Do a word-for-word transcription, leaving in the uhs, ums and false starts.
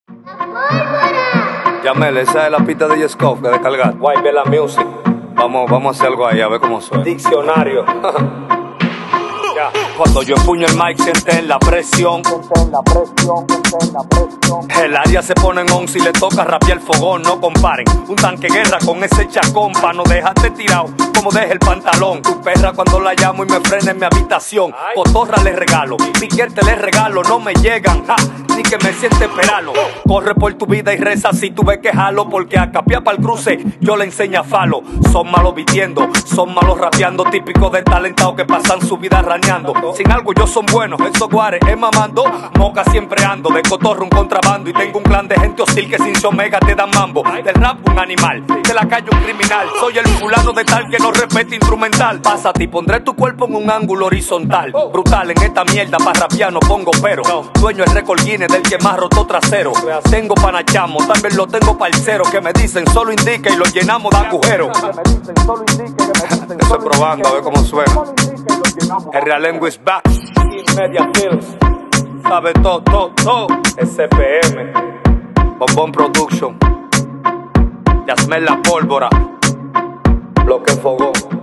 Yamel, esa es la pista de J-Scoff que descargar. Guay, ve la music. Vamos, vamos a hacer algo ahí, a ver cómo suena. Diccionario. Ya. Cuando yo empuño el mic, sienten la presión. la presión, la presión. El área se pone en once y le toca rapear el fogón. No comparen un tanque guerra con ese chacón. Pa' no dejarte tirado como deje el pantalón. Tu perra cuando la llamo y me frena en mi habitación. Cotorra le regalo, piquete le regalo. No me llegan, ja, ni que me siente esperarlo. Corre por tu vida y reza si tú ves que jalo. Porque a capiar para el cruce yo le enseño a falo. Son malos vistiendo, son malos rapeando. Típicos de talentados que pasan su vida raneando. Sin algo yo son buenos, esos guares es mamando. Moca siempre ando, de cotorro un contrabando. Y tengo un clan de gente hostil que sin su omega te dan mambo. Del rap un animal, de la calle un criminal. Soy el fulano de tal que no respeta instrumental. Pásate y pondré tu cuerpo en un ángulo horizontal. Brutal en esta mierda, para rapear no pongo pero. Dueño el récord Guinness del que más rotó trasero. Tengo panachamo, también lo tengo parcero. Que me dicen solo indica y lo llenamos de agujeros. Estoy probando a ver cómo suena. El Real Lengua is back. Media Films. Sabe todo, todo, todo. S P M. Bombón Production. Yasmel la pólvora. Bloque Fogón.